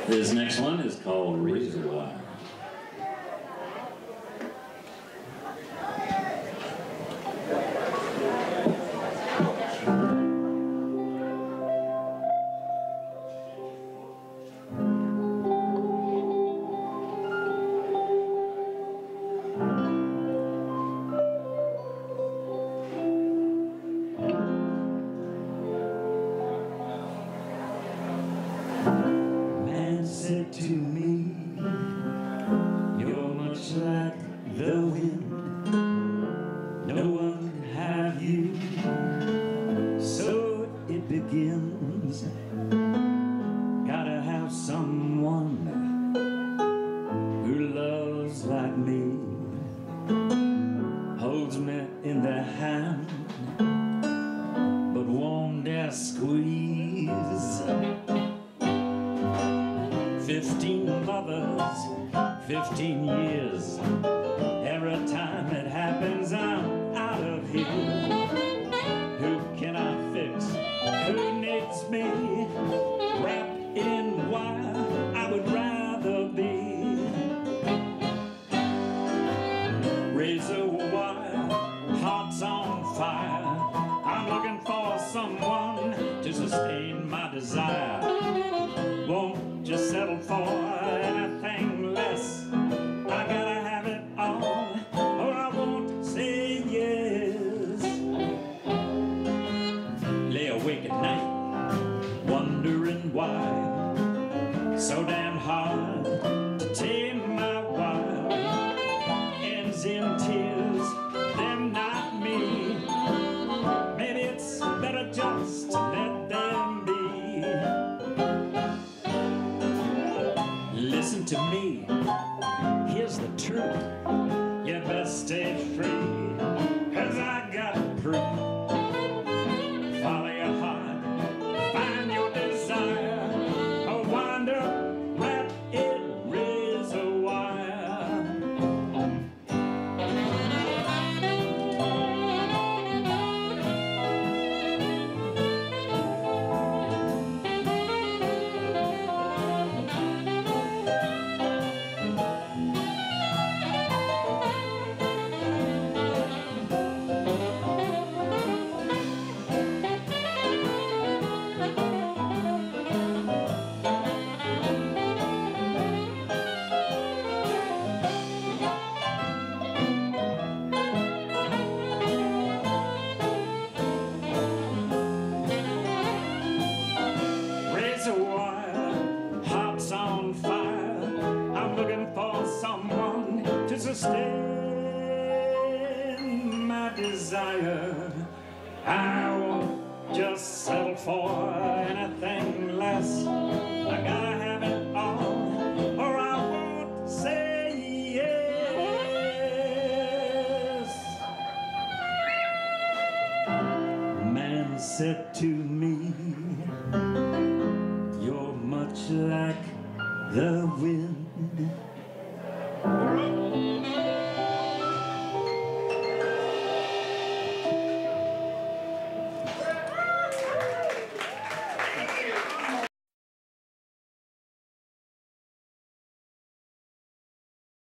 This next one is called Razor Wire. Said to me, you're much like the wind, no one can have you, so it begins. Gotta have someone who loves like me, holds me in their hand, but won't dare squeeze. 15 mothers, 15 years. Every time it happens, I'm out of here. Who can I fix? Who needs me? Wrapped in wire, I would rather be. Razor wire, hearts on fire. I'm looking for someone to sustain my desire. Won't just settle for anything less. I gotta have it all, or I won't say yes. Lay awake at night, wondering why so damn hard to tame my wild. Ends in tears, them not me. Maybe it's better just to let them be. Listen to me, here's the truth. You best stay free, 'cause I got proof. Follow your heart, find your desire, or wind up wrapped in razor wire. Hearts on fire. I'm looking for someone to sustain my desire. I won't just settle for anything less. I gotta have it all, or I won't say yes. Man said to me, you're much like the wind,